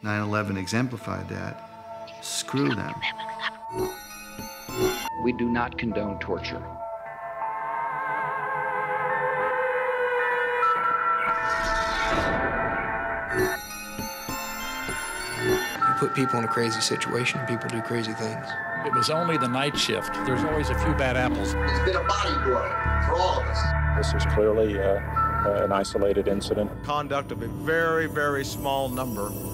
9/11 exemplified that. Screw them. We do not condone torture. You put people in a crazy situation, people do crazy things. It was only the night shift. There's always a few bad apples. It's been a body blow for all of us. This is clearly an isolated incident. Conduct of a very, very small number